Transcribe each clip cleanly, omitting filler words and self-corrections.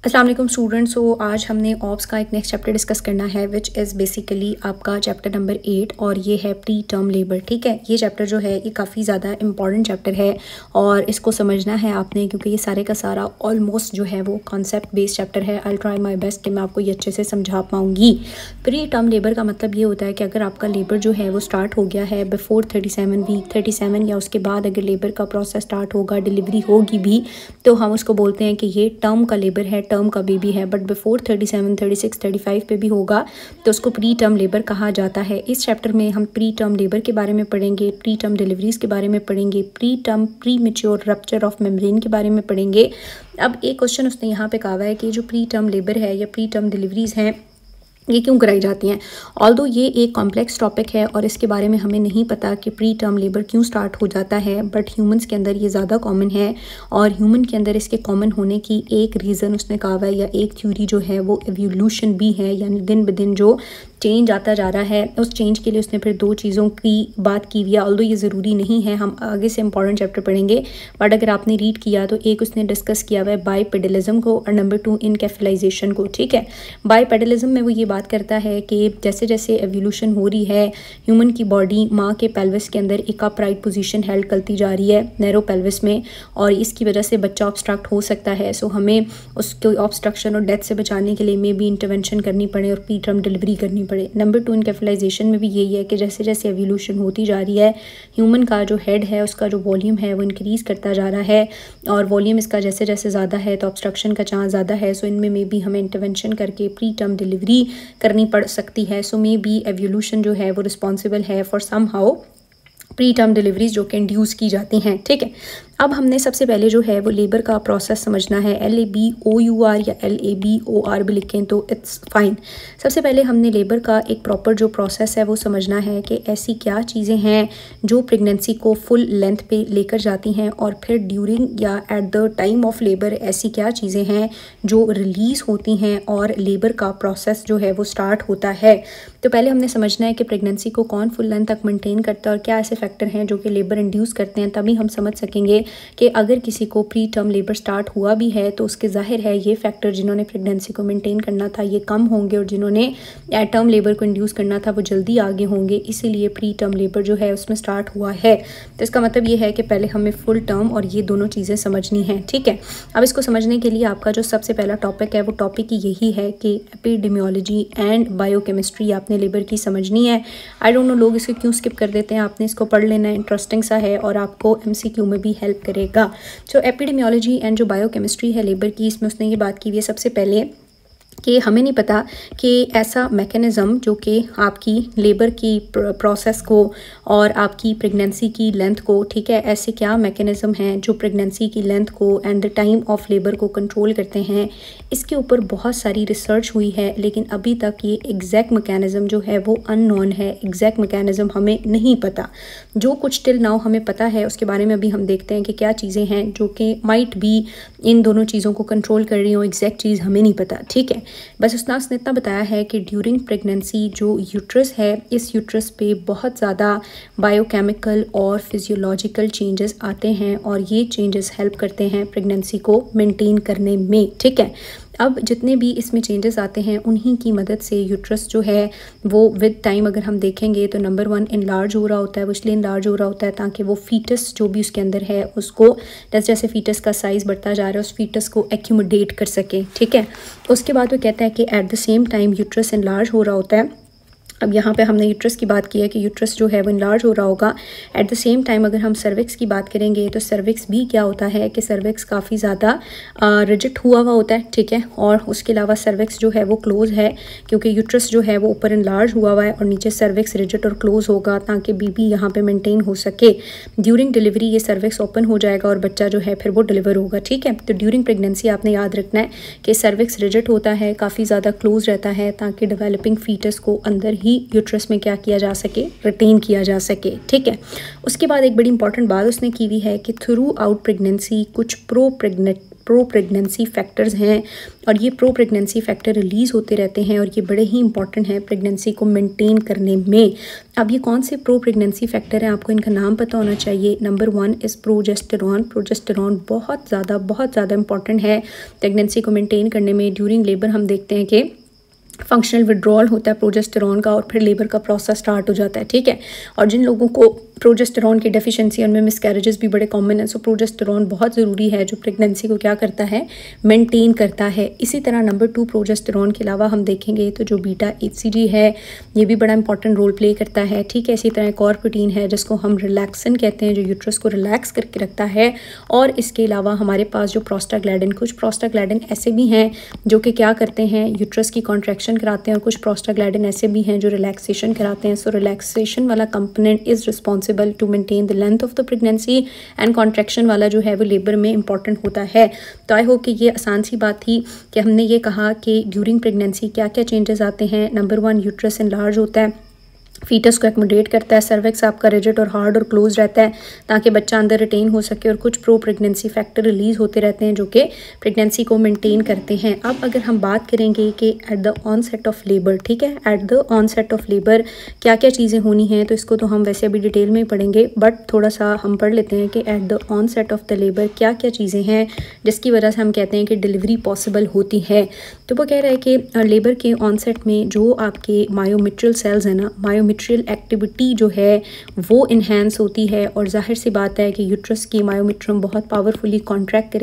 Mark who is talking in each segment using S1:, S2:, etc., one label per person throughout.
S1: अस्सलाम वालेकुम स्टूडेंट्स। सो आज हमने ऑप्स का एक नेक्स्ट चैप्टर डिस्कस करना है विच इज़ बेसिकली आपका चैप्टर नंबर 8 और ये है प्री टर्म लेबर। ठीक है, ये चैप्टर जो है ये काफ़ी ज़्यादा इंपॉर्टेंट चैप्टर है और इसको समझना है आपने, क्योंकि ये सारे का सारा ऑलमोस्ट जो है वो कॉन्सेप्ट बेस्ड चैप्टर है। आई ट्राई माई बेस्ट कि मैं आपको ये अच्छे से समझा पाऊँगी। प्री टर्म लेबर का मतलब ये होता है कि अगर आपका लेबर जो है वो स्टार्ट हो गया है बिफोर 37 वीक 37 या उसके बाद अगर लेबर का प्रोसेस स्टार्ट होगा, डिलीवरी होगी भी, तो हम उसको बोलते हैं कि ये टर्म का लेबर है, टर्म का बेबी है। बट बिफोर 37 36 35 पे भी होगा तो उसको प्री टर्म लेबर कहा जाता है। इस चैप्टर में हम प्री टर्म लेबर के बारे में पढ़ेंगे, प्री टर्म डिलीवरीज के बारे में पढ़ेंगे, preterm premature rupture of membrane के बारे में पढ़ेंगे। अब एक क्वेश्चन उसने यहाँ पे कहा है कि जो प्री टर्म लेबर है या प्री टर्म डिलीवरीज हैं ये क्यों कराई जाती हैं। ऑल्दो ये एक कॉम्प्लेक्स टॉपिक है और इसके बारे में हमें नहीं पता कि प्री टर्म लेबर क्यों स्टार्ट हो जाता है, बट ह्यूमंस के अंदर ये ज़्यादा कॉमन है और ह्यूमन के अंदर इसके कॉमन होने की एक रीज़न उसने कहा है या एक थ्योरी जो है वो एवोल्यूशन भी है, यानी दिन ब दिन जो चेंज आता जा रहा है उस चेंज के लिए उसने फिर दो चीज़ों की बात की हुई है। ऑल्दो ये ज़रूरी नहीं है, हम आगे से इंपॉर्टेंट चैप्टर पढ़ेंगे, बट अगर आपने रीड किया तो एक उसने डिस्कस किया हुआ है बाइपेडलिज्म को और नंबर 2 इनकेफेलाइजेशन को। ठीक है, बाइपेडलिज्म में वो ये बात करता है कि जैसे जैसे एवोल्यूशन हो रही है ह्यूमन की बॉडी माँ के पेल्विस के अंदर एक अपराइट पोजीशन हेल्ड करती जा रही है नैरो पेल्विस में, और इसकी वजह से बच्चा ऑब्स्ट्रक्ट हो सकता है। सो हमें उसको ऑब्स्ट्रक्शन और डेथ से बचाने के लिए मे भी इंटरवेंशन करनी पड़े और प्री टर्म डिलीवरी करनी पड़े। नंबर 2 इनकेफेलाइजेशन में भी यही है कि जैसे जैसे एवोल्यूशन होती जा रही है ह्यूमन का जो हेड है उसका जो वॉल्यूम है वो इंक्रीज़ करता जा रहा है और वॉल्यूम इसका जैसे जैसे ज़्यादा है तो ऑब्स्ट्रक्शन का चांस ज़्यादा है। सो इनमें मे भी हमें इंटरवेंशन करके प्री टर्म डिलीवरी करनी पड़ सकती है। सो मे बी एवोल्यूशन जो है वो रिस्पॉन्सिबल है for somehow preterm deliveries जो कि इंड्यूस की जाती हैं। ठीक है, अब हमने सबसे पहले जो है वो लेबर का प्रोसेस समझना है। LABOUR या LABOR भी लिखें तो इट्स फाइन। सबसे पहले हमने लेबर का एक प्रॉपर जो प्रोसेस है वो समझना है कि ऐसी क्या चीज़ें हैं जो प्रेगनेंसी को फुल लेंथ पे लेकर जाती हैं और फिर ड्यूरिंग या at the time of labour ऐसी क्या चीज़ें हैं जो रिलीज़ होती हैं और लेबर का प्रोसेस जो है वो स्टार्ट होता है। तो पहले हमने समझना है कि प्रेगनेंसी को कौन फुल लेंथ तक मेंटेन करता है और क्या ऐसे फैक्टर हैं जो कि लेबर इंड्यूस करते हैं, तभी हम समझ सकेंगे कि अगर किसी को प्री टर्म लेबर स्टार्ट हुआ भी है तो उसके जाहिर है ये फैक्टर जिन्होंने प्रेगनेंसी को मेंटेन करना था ये कम होंगे और जिन्होंने एट टर्म लेबर को इंड्यूस करना था वो जल्दी आगे होंगे, इसीलिए प्री टर्म लेबर जो है उसमें स्टार्ट हुआ है। तो इसका मतलब ये है कि पहले हमें फुल टर्म और ये दोनों चीज़ें समझनी हैं। ठीक है, अब इसको समझने के लिए आपका जो सबसे पहला टॉपिक है वो टॉपिक यही है कि एपिडेमियोलॉजी एंड बायोकेमिस्ट्री आपने लेबर की समझनी है। आई डोंट नो लोग इसको क्यों स्किप कर देते हैं, आपने इसको पढ़ लेना है, इंटरेस्टिंग सा है और आपको MCQ में भी हेल्प करेगा। जो एपिडेमियोलॉजी एंड जो बायोकेमिस्ट्री है लेबर की, इसमें उसने ये बात की हुई है सबसे पहले कि हमें नहीं पता कि ऐसा मैकेनिज़्म जो कि आपकी लेबर की प्रोसेस को और आपकी प्रेगनेंसी की लेंथ को, ठीक है, ऐसे क्या मैकेनिज़्म हैं जो प्रेगनेंसी की लेंथ को and the time of labour को कंट्रोल करते हैं। इसके ऊपर बहुत सारी रिसर्च हुई है लेकिन अभी तक ये एग्जैक्ट मैकेनिज़्म जो है वो अननोन है, एग्जैक्ट मैकेनिज़्म हमें नहीं पता। जो कुछ टिल नाउ हमें पता है उसके बारे में अभी हम देखते हैं कि क्या चीज़ें हैं जो कि माइट भी इन दोनों चीज़ों को कंट्रोल कर रही हो, एग्जैक्ट चीज़ हमें नहीं पता। ठीक है, बस उसने इतना बताया है कि ड्यूरिंग प्रेगनेंसी जो यूट्रस है इस यूट्रस पे बहुत ज़्यादा बायोकेमिकल और फिजियोलॉजिकल चेंजेस आते हैं और ये चेंजेस हेल्प करते हैं प्रेगनेंसी को मेंटेन करने में। ठीक है, अब जितने भी इसमें चेंजेस आते हैं उन्हीं की मदद से यूट्रस जो है वो विद टाइम अगर हम देखेंगे तो नंबर 1 इनलार्ज हो रहा होता है। वो इसलिए इनलार्ज हो रहा होता है ताकि वो फीटस जो भी उसके अंदर है उसको जैसे जैसे फीटस का साइज़ बढ़ता जा रहा है उस फीटस को एक्यूमुलेट कर सके। ठीक है, उसके बाद वो कहता है कि at the same time uterus enlarge हो रहा होता है। अब यहाँ पे हमने यूट्रस की बात की है कि यूट्रस जो है वो इनलार्ज हो रहा होगा। एट द सेम टाइम अगर हम सर्विक्स की बात करेंगे तो सर्विक्स भी क्या होता है कि सर्विक्स काफ़ी ज़्यादा रिजिड हुआ होता है। ठीक है, और उसके अलावा सर्विक्स जो है वो क्लोज है क्योंकि यूट्रस जो है वो ऊपर इनलार्ज हुआ है और नीचे सर्विक्स रिजिड और क्लोज होगा ताकि बेबी यहाँ पे मेंटेन हो सके। ड्यूरिंग डिलीवरी ये सर्विक्स ओपन हो जाएगा और बच्चा जो है फिर वो डिलीवर होगा। ठीक है, तो ड्यूरिंग प्रेगनेंसी आपने याद रखना है कि सर्विक्स रिजिड होता है, काफ़ी ज़्यादा क्लोज रहता है ताकि डेवलपिंग फीटस को अंदर ही यूट्रस में क्या किया जा सके, रिटेन किया जा सके। ठीक है, उसके बाद एक बड़ी इंपॉर्टेंट बात उसने की हुई है कि थ्रू आउट प्रेगनेंसी कुछ प्रो प्रेगनेंसी फैक्टर्स हैं और ये प्रो प्रेगनेंसी फैक्टर रिलीज़ होते रहते हैं और ये बड़े ही इंपॉर्टेंट हैं प्रेगनेंसी को मेंटेन करने में। अब ये कौन से प्रो प्रेगनेंसी फैक्टर हैं, आपको इनका नाम पता होना चाहिए। Number 1 is progesterone. प्रोजेस्टेरॉन बहुत ज़्यादा इंपॉर्टेंट है प्रेगनेंसी को मेंटेन करने में। ड्यूरिंग लेबर हम देखते हैं कि फंक्शनल विड्रॉल होता है प्रोजेस्टेरॉन का और फिर लेबर का प्रोसेस स्टार्ट हो जाता है, ठीक है। और जिन लोगों को प्रोजेस्टेरॉन की डेफिशिएंसी, उनमें मिसकैरेजेस भी बड़े कॉमन है। सो प्रोजेस्टेरॉन बहुत ज़रूरी है जो प्रेगनेंसी को क्या करता है, मेंटेन करता है। इसी तरह नंबर 2 प्रोजेस्टेरॉन के अलावा हम देखेंगे तो जो बीटा HCG है ये भी बड़ा इंपॉर्टेंट रोल प्ले करता है, ठीक है। इसी तरह एक और प्रोटीन है जिसको हम रिलैक्सन कहते हैं जो यूट्रस को रिलैक्स करके रखता है। और इसके अलावा हमारे पास जो प्रोस्टाग्लैंडिन, कुछ प्रोस्टाग्लैंडिन ऐसे भी हैं जो कि क्या करते हैं, यूट्रस की कॉन्ट्रैक्शन कराते हैं, और कुछ प्रोस्टाग्लैंडिन ऐसे भी हैं जो रिलैक्सेशन कराते हैं। सो रिलैक्सेशन वाला component is responsible to maintain the length of the pregnancy and contraction वाला जो है वो लेबर में इंपॉर्टेंट होता है। तो आई होप कि ये आसान सी बात थी कि हमने ये कहा कि ड्यूरिंग प्रेगनेंसी क्या क्या चेंजेस आते हैं। नंबर 1 यूट्रस एनलार्ज होता है, फीटस को एक्मोडेट करता है, सर्विक्स आपका रिजिड और हार्ड और क्लोज रहता है ताकि बच्चा अंदर रिटेन हो सके, और कुछ प्रो प्रेगनेंसी फैक्टर रिलीज़ होते रहते हैं जो कि प्रेगनेंसी को मेंटेन करते हैं। अब अगर हम बात करेंगे कि at the onset of labour, ठीक है, at the onset of labour क्या क्या चीज़ें होनी हैं, तो इसको तो हम वैसे अभी डिटेल में ही पढ़ेंगे, बट थोड़ा सा हम पढ़ लेते हैं कि at the onset of the labour क्या क्या चीज़ें हैं जिसकी वजह से हम कहते हैं कि डिलीवरी पॉसिबल होती है। तो वो कह रहा है कि लेबर के ऑनसेट में जो आपके मायोमेट्रियल सेल्स हैं ना, मायोमेट्रियल एक्टिविटी जो है वो इन्हेंस होती है, और जाहिर सी बात है कि यूट्रस की मायोमेट्रियम बहुत पावरफुली कॉन्ट्रैक्ट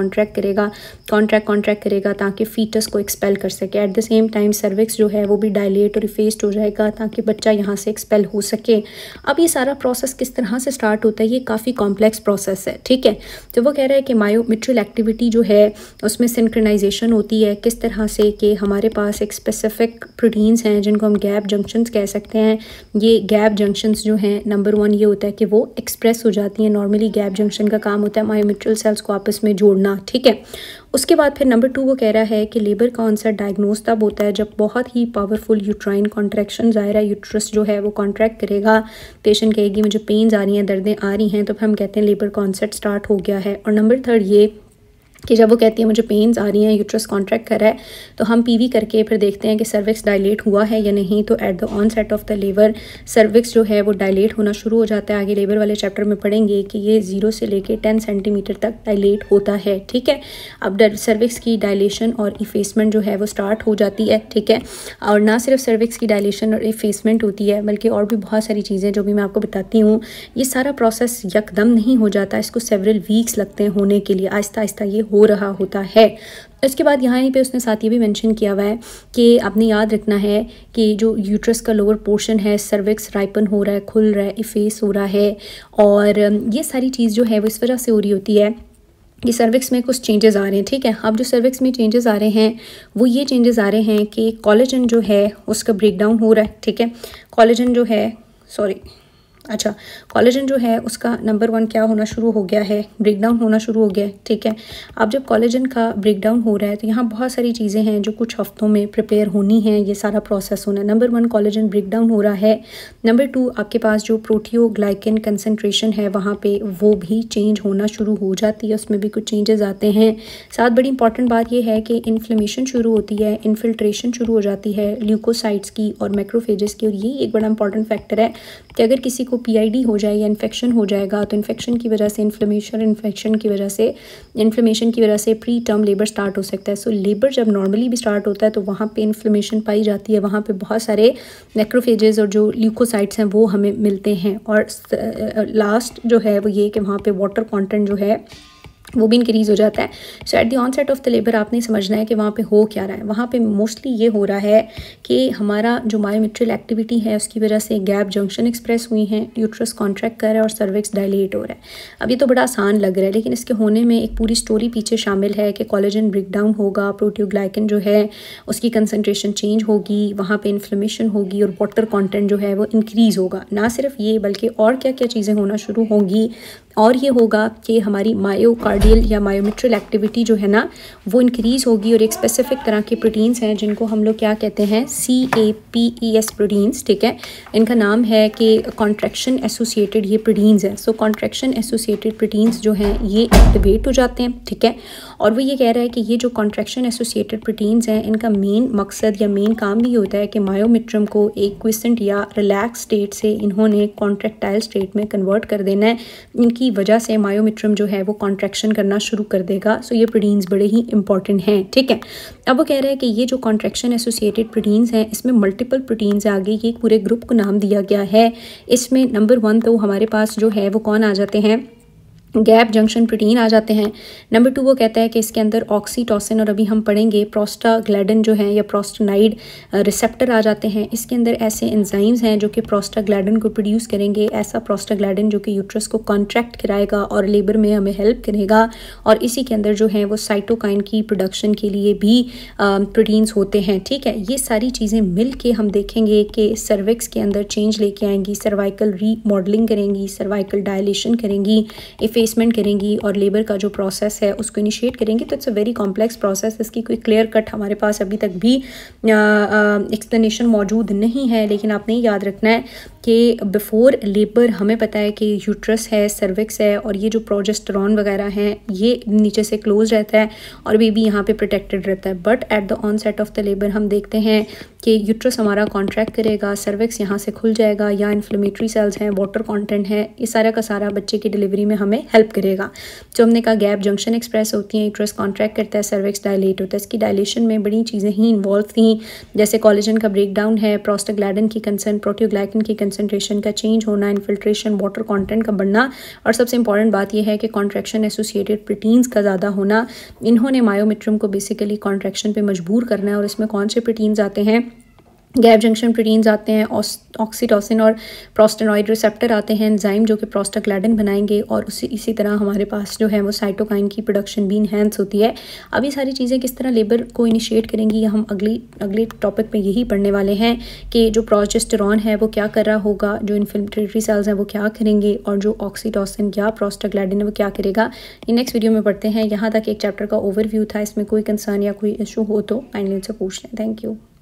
S1: करेगा ताकि फीटस को एक्सपेल कर सके। At the same time cervix जो है वो भी डायलेट और इफेस्ड हो जाएगा ताकि बच्चा यहाँ से एक्सपेल हो सके। अब ये सारा प्रोसेस किस तरह से स्टार्ट होता है, ये काफ़ी कॉम्प्लेक्स प्रोसेस है, ठीक है। तो वो कह रहा है कि मायोमेट्रियल एक्टिविटी जो है उसमें सिंक्रोनाइजेशन होती है किस तरह से कि हमारे पास एक स्पेसिफिक प्रोटीन्स हैं जिनको हम गैप जंक्शंस कह सकते हैं। ये गैप जंक्शंस जो हैं, नंबर 1 ये होता है कि वो एक्सप्रेस हो जाती हैं। नॉर्मली गैप जंक्शन का काम होता है मायोमेट्रियल सेल्स को आपस में जोड़ना, ठीक है। उसके बाद फिर नंबर 2 वो कह रहा है कि लेबर का ऑनसेट डायग्नोज तब होता है जब बहुत ही पावरफुल यूट्राइन कॉन्ट्रैक्शन ज़ाहिर है, यूट्रस जो है वो कॉन्ट्रैक्ट करेगा, पेशेंट कहेगी मुझे पेन्स आ रही हैं, दर्दें आ रही हैं, तो फिर हम कहते हैं लेबर का ऑनसेट स्टार्ट हो गया है। और नंबर 3 ये कि जब वो कहती है मुझे पेन्स आ रही हैं, यूट्रस कॉन्ट्रैक्ट कर रहा है, तो हम पीवी करके फिर देखते हैं कि सर्विक्स डायलेट हुआ है या नहीं। तो at the onset of the labour cervix जो है वो डायलेट होना शुरू हो जाता है। आगे लेबर वाले चैप्टर में पढ़ेंगे कि ये 0 से लेके 10 सेंटीमीटर तक डायलेट होता है, ठीक है। अब सर्विक्स की डायलेशन और इफेसमेंट जो है वो स्टार्ट हो जाती है, ठीक है। और ना सिर्फ सर्विक्स की डायलेशन और इफेसमेंट होती है बल्कि और भी बहुत सारी चीज़ें जो भी मैं आपको बताती हूँ। ये सारा प्रोसेस यकदम नहीं हो जाता, इसको सेवरल वीक्स लगते हैं होने के लिए, आहिस्ता आहिस्ता ये हो रहा होता है। इसके बाद यहाँ पे उसने साथ ये भी मेंशन किया हुआ है कि आपने याद रखना है कि जो यूट्रस का लोअर पोर्शन है, सर्विक्स राइपन हो रहा है, खुल रहा है, इफेस हो रहा है, और ये सारी चीज़ जो है वो इस वजह से हो रही होती है कि सर्विक्स में कुछ चेंजेस आ रहे हैं, ठीक है। अब जो सर्विक्स में चेंजेस आ रहे हैं वो ये चेंजेस आ रहे हैं कि कोलेजन जो है उसका ब्रेक डाउन हो रहा है, ठीक है। कोलेजन जो है कोलेजन जो है उसका नंबर 1 क्या होना शुरू हो गया है, ब्रेक डाउन होना शुरू हो गया है, ठीक है। अब जब कोलेजन का ब्रेक डाउन हो रहा है तो यहाँ बहुत सारी चीज़ें हैं जो कुछ हफ्तों में प्रिपेयर होनी हैं, ये सारा प्रोसेस होना है। नंबर 1 कोलेजन ब्रेक डाउन हो रहा है। नंबर 2 आपके पास जो प्रोटियोग्लाइकन कंसनट्रेशन है वहाँ पे वो भी चेंज होना शुरू हो जाती है, उसमें भी कुछ चेंजेस आते हैं। साथ बड़ी इंपॉर्टेंट बात यह है कि इन्फ्लेमेशन शुरू होती है, इन्फिल्ट्रेशन शुरू हो जाती है ल्यूकोसाइट्स की और मैक्रोफेजेस की, और ये एक बड़ा इंपॉर्टेंट फैक्टर है कि अगर किसी को PID हो जाए या इन्फेक्शन हो जाएगा तो इन्फेक्शन की वजह से इन्फ्लेमेशन की वजह से प्री टर्म लेबर स्टार्ट हो सकता है। सो लेबर जब नॉर्मली भी स्टार्ट होता है तो वहाँ पे इन्फ्लेमेशन पाई जाती है, वहाँ पे बहुत सारे मैक्रोफेजेस और जो ल्यूकोसाइट्स हैं वो हमें मिलते हैं। और लास्ट जो है वो ये कि वहाँ पे वाटर कंटेंट जो है वो भी इंक्रीज़ हो जाता है। So at the onset of the labour आपने समझना है कि वहाँ पे हो क्या रहा है। वहाँ पे मोस्टली ये हो रहा है कि हमारा जो मायोमेट्रियल एक्टिविटी है उसकी वजह से गैप जंक्शन एक्सप्रेस हुई हैं, यूट्रस कॉन्ट्रैक्ट कर रहा है और सर्विक्स डायलेट हो रहा है। अब ये तो बड़ा आसान लग रहा है, लेकिन इसके होने में एक पूरी स्टोरी पीछे शामिल है कि कोलेजन ब्रेक डाउन होगा, प्रोटियोग्लाइकन जो है उसकी कंसनट्रेशन चेंज होगी, वहाँ पर इन्फ्लेमेशन होगी और वाटर कॉन्टेंट जो है वो इंक्रीज़ होगा। ना सिर्फ ये बल्कि और क्या क्या चीज़ें होना शुरू होंगी, और ये होगा कि हमारी मायोकार्डियल या मायोमिट्रियल एक्टिविटी जो है ना वो इंक्रीज़ होगी। और एक स्पेसिफिक तरह के प्रोटीन्स हैं जिनको हम लोग क्या कहते हैं, CAPES प्रोटीन्स, ठीक है। इनका नाम है कि कॉन्ट्रैक्शन एसोसिएटेड ये प्रोटीन्स हैं। सो कॉन्ट्रैक्शन एसोसिएटेड प्रोटीन्स जो हैं ये एक्टिवेट हो जाते हैं, ठीक है। और वो ये कह रहा है कि ये जो कॉन्ट्रैक्शन एसोसिएटेड प्रोटीन्स हैं इनका मेन मकसद या मेन काम ये होता है कि मायोमिट्रम को एक क्विसेंट या रिलैक्स स्टेट से इन्होंने कॉन्ट्रैक्टाइल स्टेट में कन्वर्ट कर देना है। इनकी वजह से मायोमिट्रम जो है वो कॉन्ट्रैक्शन करना शुरू कर देगा। सो ये प्रोटीन्स बड़े ही इंपॉर्टेंट हैं, ठीक है। अब वो कह रहे हैं कि ये जो कॉन्ट्रैक्शन एसोसिएटेड प्रोटीन्स हैं इसमें मल्टीपल प्रोटीन्स आगे ये एक पूरे ग्रुप को नाम दिया गया है। इसमें नंबर 1 तो हमारे पास जो है वो कौन आ जाते हैं, गैप जंक्शन प्रोटीन आ जाते हैं। नंबर 2 वो कहता है कि इसके अंदर ऑक्सीटोसिन और अभी हम पढ़ेंगे प्रोस्टाग्लैंडिन जो है या प्रोस्टेनाइड रिसेप्टर आ जाते हैं। इसके अंदर ऐसे एंजाइम्स हैं जो कि प्रोस्टाग्लैंडिन को प्रोड्यूस करेंगे, ऐसा प्रोस्टाग्लैंडिन जो कि यूट्रस को कॉन्ट्रैक्ट कराएगा और लेबर में हमें हेल्प करेगा। और इसी के अंदर जो है वो साइटोकाइन की प्रोडक्शन के लिए भी प्रोटीन्स होते हैं, ठीक है। ये सारी चीज़ें मिल के हम देखेंगे कि सर्विक्स के अंदर चेंज लेके आएंगी, सर्वाइकल रीमॉडलिंग करेंगी, सर्वाइकल डायलेशन करेंगी, इफेसमेंट करेंगी और लेबर का जो प्रोसेस है उसको इनिशिएट करेंगी। तो it's a very complex process. इसकी कोई क्लियर कट हमारे पास अभी तक भी एक्सप्लेनेशन मौजूद नहीं है, लेकिन आपने याद रखना है कि बिफोर लेबर हमें पता है कि यूट्रस है, सर्विक्स है और ये जो प्रोजेस्टेरॉन वगैरह हैं ये नीचे से क्लोज रहता है और बेबी यहाँ पे प्रोटेक्टेड रहता है। But at the onset of the labour हम देखते हैं कि यूट्रस हमारा कॉन्ट्रैक्ट करेगा, सर्विक्स यहाँ से खुल जाएगा या इन्फ्लेमेटरी सेल्स हैं, वाटर कंटेंट है, ये सारा का सारा बच्चे की डिलीवरी में हमें हेल्प करेगा। जो हमने कहा गैप जंक्शन एक्सप्रेस होती है, यूट्रस कॉन्ट्रैक्ट करता है, सर्विक्स डायलेट होता है। इसकी डायलेशन में बड़ी चीज़ें ही इन्वॉल्व थी, जैसे कोलेजन का ब्रेकडाउन है, प्रोस्टाग्लैंडिन की कंसर्न, प्रोटियोग्लाइकन की कंसंट्रेशन का चेंज होना, इन्फिल्ट्रेशन, वाटर कंटेंट का बढ़ना और सबसे इंपॉर्टेंट बात यह है कि कॉन्ट्रैक्शन एसोसिएटेड प्रोटीन्स का ज़्यादा होना। इन्होंने मायोमिट्रम को बेसिकली कॉन्ट्रैक्शन पे मजबूर करना है। और इसमें कौन से प्रोटीन्स आते हैं, गैप जंक्शन प्रोटीन्स आते हैं, ऑक्सीटोसिन और प्रोस्टेनॉइड रिसेप्टर आते हैं, एंजाइम जो कि प्रोस्टाग्लैंडिन बनाएंगे और इसी तरह हमारे पास जो है वो साइटोकाइन की प्रोडक्शन भी इन्हेंस होती है। अब ये सारी चीज़ें किस तरह लेबर को इनिशिएट करेंगी या हम अगले टॉपिक में यही पढ़ने वाले हैं कि जो प्रोजेस्टेरॉन है वो क्या कर रहा होगा, जो इन्फिल्ट्रेटरी सेल्स हैं वो क्या करेंगे और जो ऑक्सीटोसिन या प्रोस्टाग्लैंडिन है वो क्या करेगा। ये नेक्स्ट वीडियो में पढ़ते हैं। यहाँ तक एक चैप्टर का ओवरव्यू था, इसमें कोई कंसर्न या कोई इशू हो तो काइंडली उनसे पूछ लें। Thank you.